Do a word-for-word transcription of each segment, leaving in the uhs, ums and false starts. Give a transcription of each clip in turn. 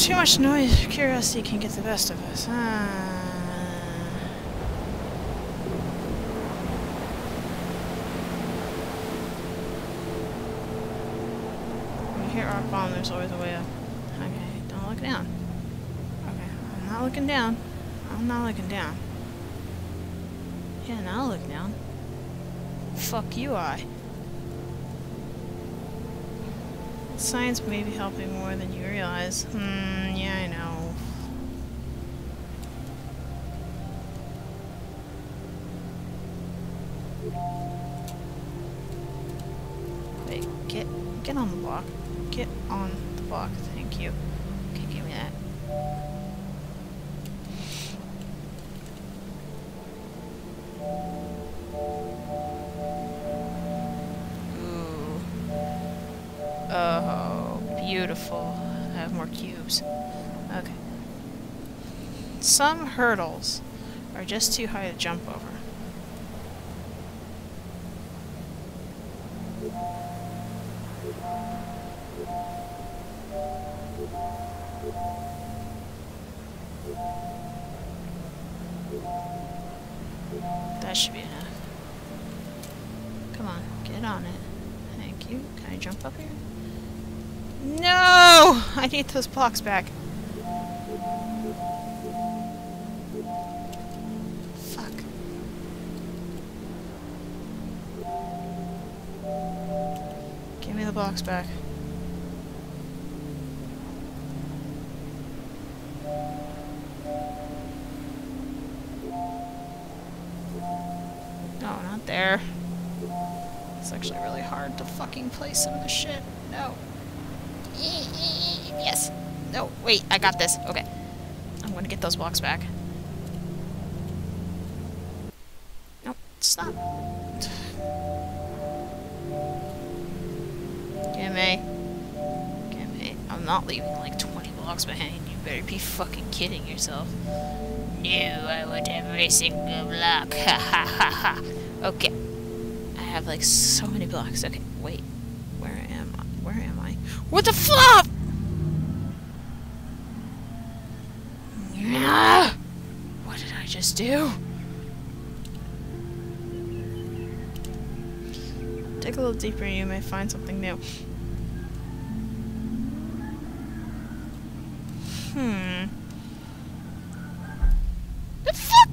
Too much noise, curiosity can get the best of us. Ah. When you hit rock bottom, there's always a way up. Okay, don't look down. Okay, I'm not looking down. I'm not looking down. Yeah, now look down. Fuck you, I. Science may be helping more than you realize. Hmm, yeah, I know. Wait, get get on the block. Get on the block, thank you. Okay, give me that. Oh, beautiful. I have more cubes. Okay. Some hurdles are just too high to jump over. That should be enough. Come on, get on it. Thank you. Can I jump up here? No! I need those blocks back. Fuck. Give me the blocks back. No, not there. It's actually really hard to fucking place some of the shit. No. Yes. No, wait, I got this. Okay. I'm gonna get those blocks back. Nope, stop. Gimme. Gimme. I'm not leaving like twenty blocks behind. You better be fucking kidding yourself. No, I want every single block. Ha ha ha ha. Okay. I have like so many blocks. Okay, wait. Where am I? Where am I? What the fuck? What did I just do? Dig a little deeper and you may find something new. Hmm. The fuck?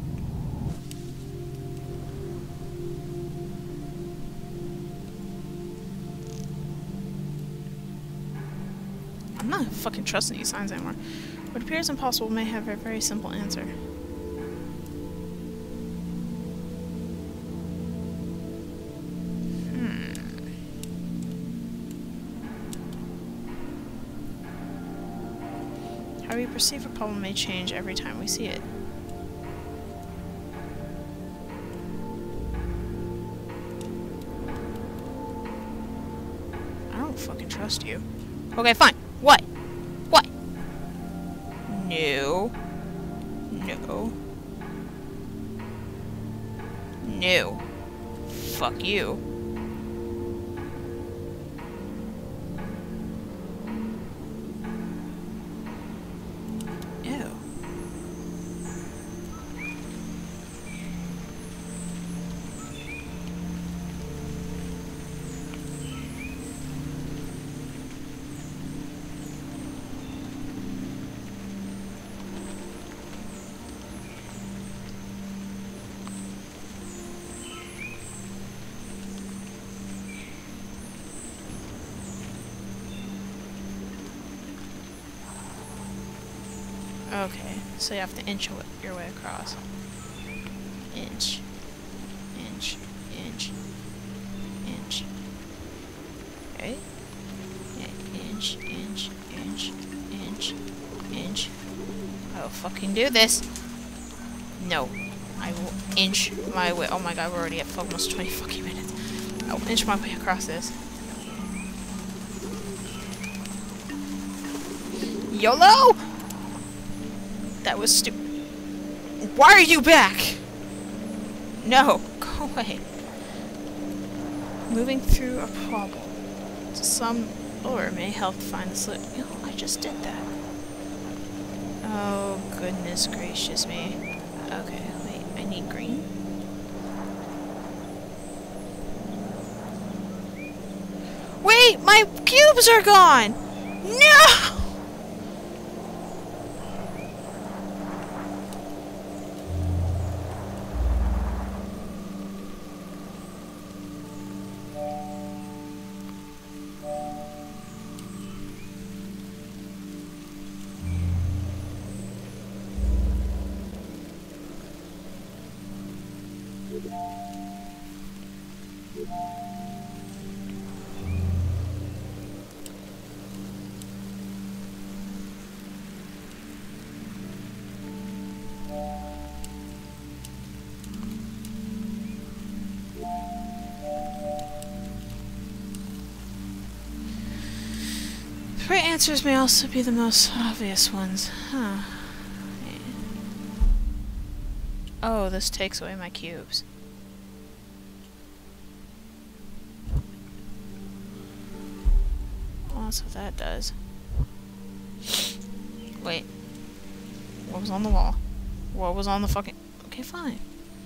I'm not fucking trusting these signs anymore. What appears impossible may have a very simple answer. Hmm. How we perceive a problem may change every time we see it. I don't fucking trust you. Okay, fine. What? What? No. No. No. Fuck you. Ew. Okay, so you have to inch your way across. Inch. Inch. Inch. Inch. Okay? Yeah, inch, inch, inch, inch, inch. I will fucking do this. No. I will inch my way. Oh my god, we're already at almost twenty fucking minutes. I will inch my way across this. YOLO! That was stupid. Why are you back? No, go away. Moving through a problem. Some lure may help find the solution. You know, I just did that. Oh, goodness gracious me. Okay, wait, I need green. Wait, my cubes are gone! No! The right answers may also be the most obvious ones. Huh. Oh, this takes away my cubes. Oh, that's what that does. Wait. What was on the wall? What was on the fucking... Okay, fine.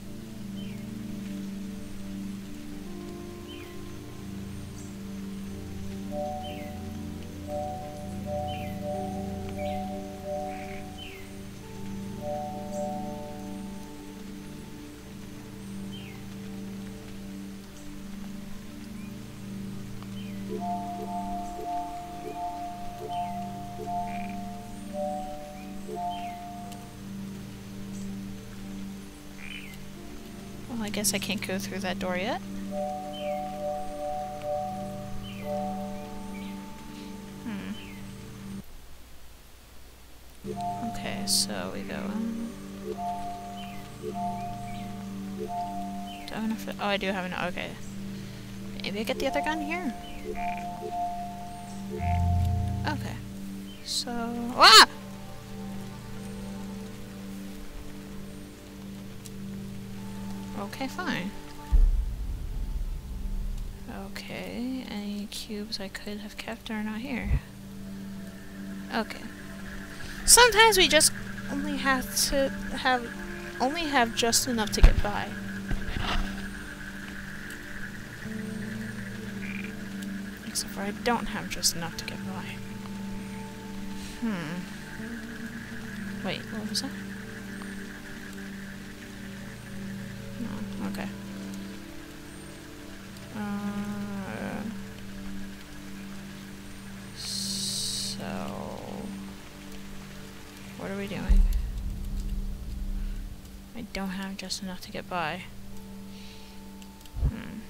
Well, I guess I can't go through that door yet. Hmm. Okay, so we go... Um, do I have enough... Oh, I do have enough. Okay. Maybe I get the other gun here? Okay. So... Ah! Okay, fine. Okay, any cubes I could have kept are not here. Okay. Sometimes we just only have to have only have just enough to get by. Except for I don't have just enough to get by. Hmm. Wait, what was that? No, okay. Uh, so... What are we doing? I don't have just enough to get by. Hmm.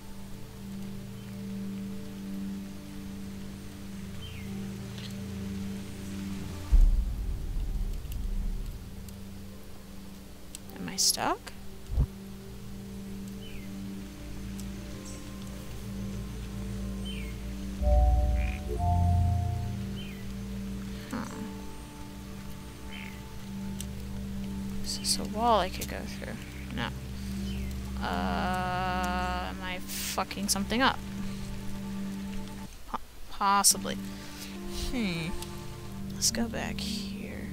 Am I stuck? A wall I could go through. No. Uh, am I fucking something up? Po possibly. Hmm. Let's go back here.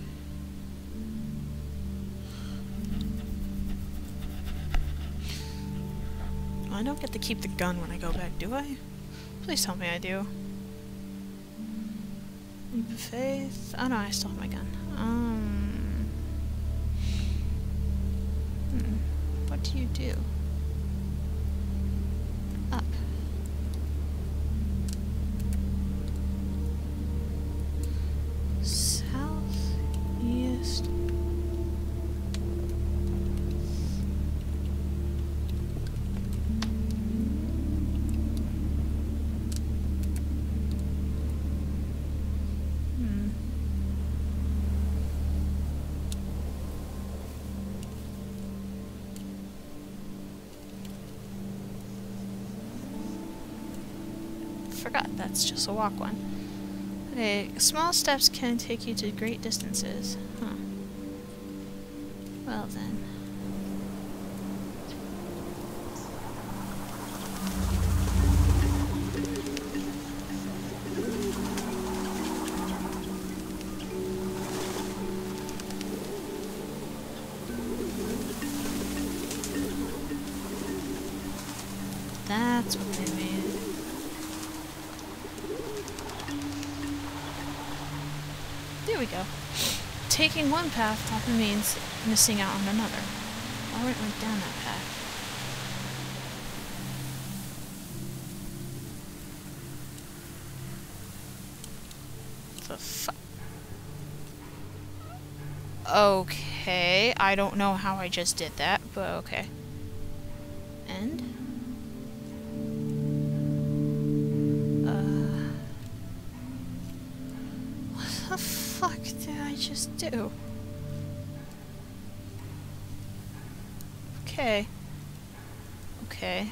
I don't get to keep the gun when I go back, do I? Please tell me I do. Leap of faith. Oh no, I still have my gun. Um. What do you do? Up. South, east. Hmm. Forgot, that's just a walk one. Okay, small steps can take you to great distances. Huh. Well then. That's what they mean. There we go. Taking one path often means missing out on another. Why went we down that path? The fu- Okay, I don't know how I just did that, but okay. And? Uh... What the fuck did I just do? Okay. Okay.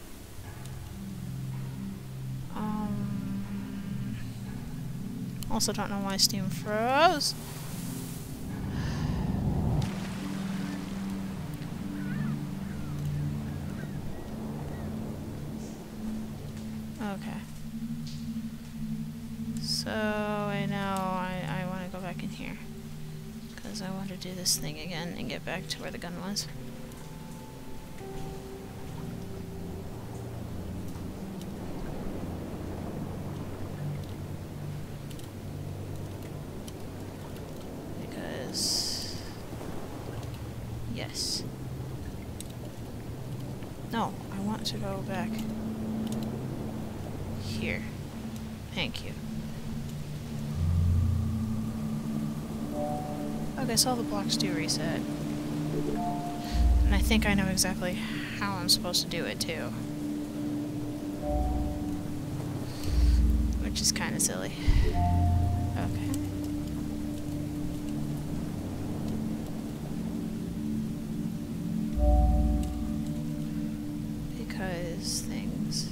Um... Also don't know why Steam froze. Okay. So I know I, I want to go back in here. Because I want to do this thing again and get back to where the gun was. Because... Yes. No, I want to go back here. Thank you. Okay, so all the blocks do reset. And I think I know exactly how I'm supposed to do it, too. Which is kind of silly. Okay. Because things...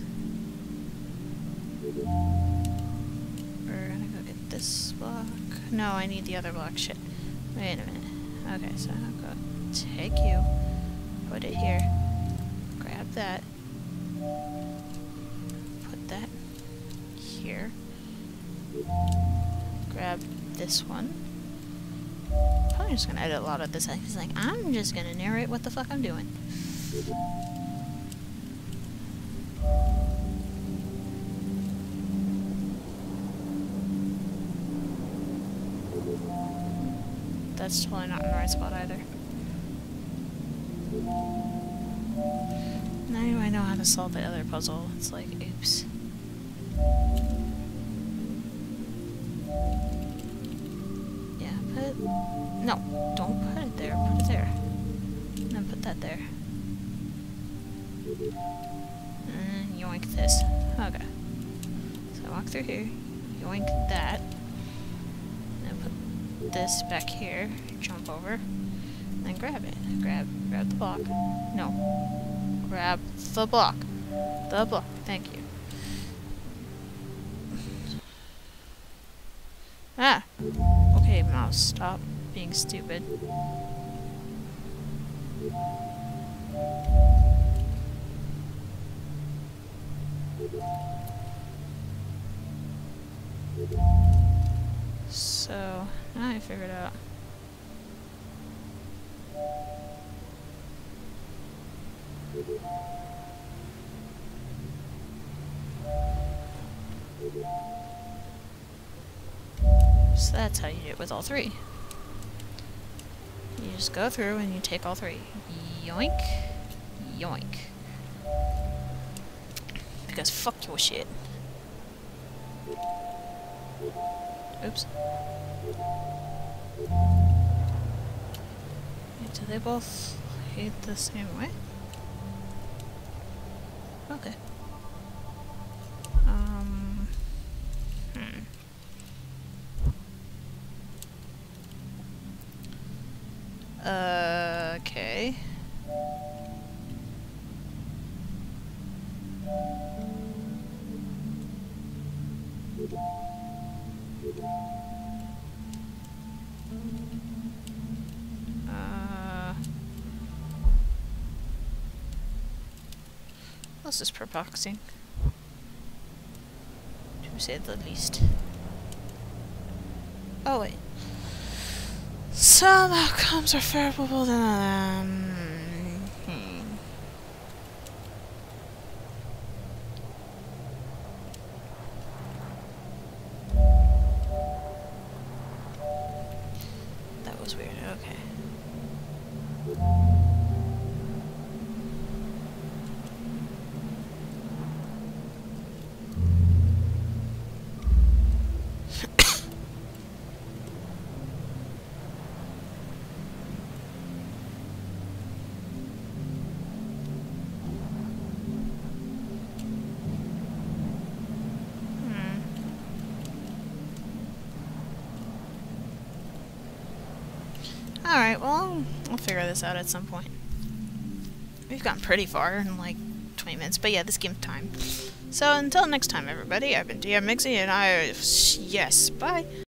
We're gonna go get this block. No, I need the other block. Shit. Wait a minute. Okay, so I'll go take you, put it here, grab that, put that here, grab this one. Probably just gonna edit a lot of this. It's like, I'm just gonna narrate what the fuck I'm doing. That's totally not in the right spot either. Now I know how to solve the other puzzle. It's like, oops. Yeah, put... No, don't put it there. Put it there. And then put that there. And yoink this. Okay. So I walk through here. Yoink that. This back here, jump over, and then grab it. Grab, grab the block. No. Grab the block. The block. Thank you. Ah! Okay, mouse, stop being stupid. So, now I figured out. So that's how you do it with all three. You just go through and you take all three. Yoink. Yoink. Because fuck your shit. Oops. Do they both hate the same way? Okay. Um... Hmm. Uh, okay. Uh... This is perplexing, to say the least. Oh wait. Some outcomes are favorable than um, hmm. Alright, well, I'll figure this out at some point. We've gotten pretty far in like twenty minutes, but yeah, this game's time. So until next time, everybody, I've been DMMegsie, and I... yes, bye!